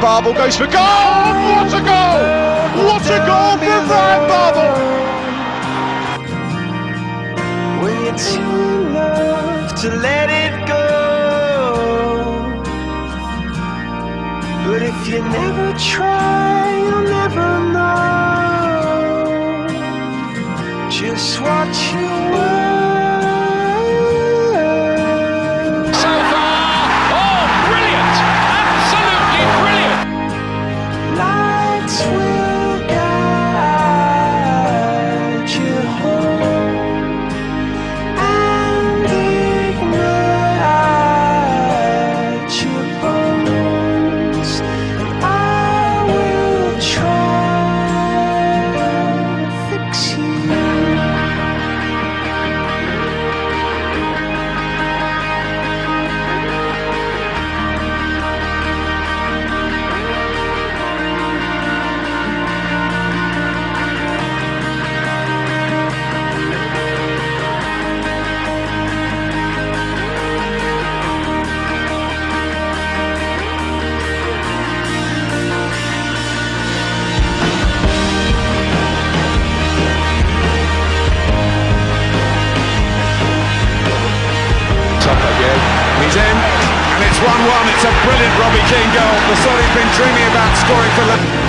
Babel goes for goal! What a goal! What a goal from Bryan Babel! When you're too loved to let it go, but if you never try, you'll never know just what you were. He's in, and it's 1-1. It's a brilliant Robbie Keane goal. The sort he's been dreaming about scoring for